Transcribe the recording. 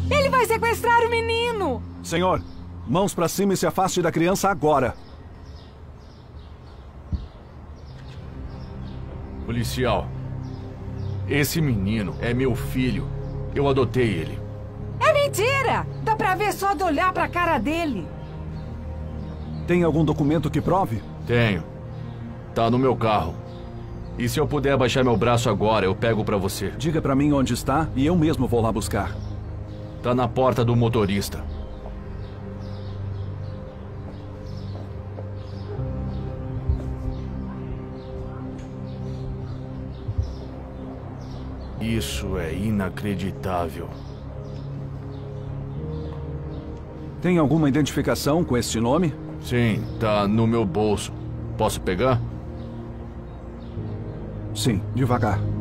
Ele vai sequestrar o menino! Senhor, mãos pra cima e se afaste da criança agora. Policial, esse menino é meu filho. Eu adotei ele. É mentira! Dá pra ver só de olhar pra cara dele. Tem algum documento que prove? Tenho. Tá no meu carro. E se eu puder abaixar meu braço agora, eu pego pra você. Diga pra mim onde está e eu mesmo vou lá buscar. Tá na porta do motorista. Isso é inacreditável. Tem alguma identificação com este nome? Sim, tá no meu bolso. Posso pegar? Sim, devagar.